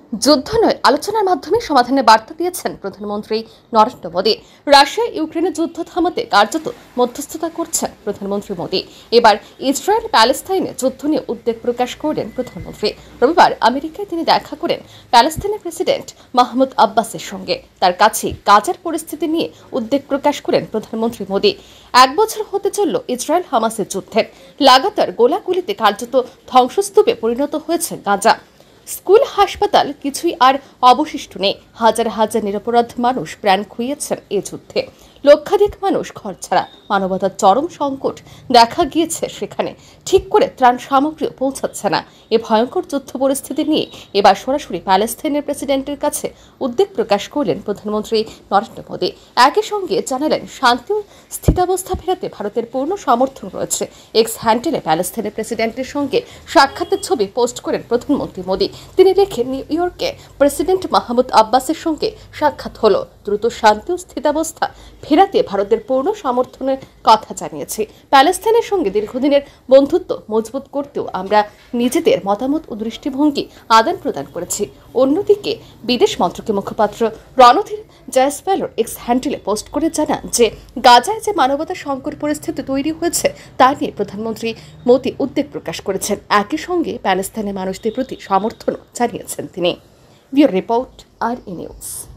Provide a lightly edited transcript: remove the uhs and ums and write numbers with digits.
যুদ্ধ নয়, আলোচনার মাধ্যমে সমাধানের বার্তা দিয়েছেন প্রধানমন্ত্রী নরেন্দ্র মোদী। রাশিয়া ইউক্রেনের যুদ্ধ থামাতে কার্যত মধ্যস্থতা করছেন প্রধানমন্ত্রী মোদী। এবার ইসরায়েল প্যালেস্তাইনে যুদ্ধ নিয়ে উদ্বেগ প্রকাশ করলেন প্রধানমন্ত্রী। রবিবার আমেরিকায় তিনি দেখা করেন প্যালেস্তাইনের প্রেসিডেন্ট মাহমুদ আব্বাসের সঙ্গে। তার কাছে গাজার পরিস্থিতি নিয়ে উদ্বেগ প্রকাশ করেন প্রধানমন্ত্রী মোদী। 1 বছর হতে চলল ইসরায়েল হামাসের যুদ্ধের। লাগাতার গোলাগুলিতে কার্যত ধ্বংসস্তূপে পরিণত হয়েছে গাজা। স্কুল, হাসপাতাল কিছুই আর অবশিষ্ট নেই। হাজার হাজার নিরপরাধ মানুষ প্রাণ খুইয়েছেন এ যুদ্ধে। লক্ষাধিক মানুষ ঘর ছাড়া। মানবতার চরম সংকট দেখা গিয়েছে সেখানে। ঠিক করে ত্রাণ সামগ্রীও পৌঁছাচ্ছে না। এ ভয়ঙ্কর যুদ্ধ পরিস্থিতি নিয়ে এবার সরাসরি প্যালেস্তাইনের প্রেসিডেন্টের কাছে উদ্বেগ প্রকাশ করলেন প্রধানমন্ত্রী নরেন্দ্র মোদী। একই সঙ্গে জানালেন, শান্তি ও স্থিতাবস্থা ফেরাতে ভারতের পূর্ণ সমর্থন রয়েছে। এক্স হ্যান্ডেলে প্যালেস্তাইনের প্রেসিডেন্টের সঙ্গে সাক্ষাতের ছবি পোস্ট করেন প্রধানমন্ত্রী মোদী। তিনি লেখেন, নিউ ইয়র্কে প্রেসিডেন্ট মাহমুদ আব্বাসের সঙ্গে সাক্ষাৎ হলো। দ্রুত শান্তি ও স্থিতাবস্থা ফেরাতে ভারতের পূর্ণ সমর্থনের কথা জানিয়েছি। প্যালেস্তাইনের সঙ্গে দীর্ঘদিনের বন্ধুত্ব মজবুত করতেও আমরা নিজেদের মতামত ও দৃষ্টিভঙ্গি আদান প্রদান করেছি। অন্যদিকে বিদেশ মন্ত্রকের মুখপাত্র রণধীর জয়সওয়াল এক্স হ্যান্ডেলে পোস্ট করে জানান যে গাজায় যে মানবতা সংকট পরিস্থিতি তৈরি হয়েছে তা নিয়ে প্রধানমন্ত্রী মোদী উদ্বেগ প্রকাশ করেছেন। একই সঙ্গে প্যালেস্তাইনের মানুষদের প্রতি সমর্থনও জানিয়েছেন তিনি। Bureau report, R E news.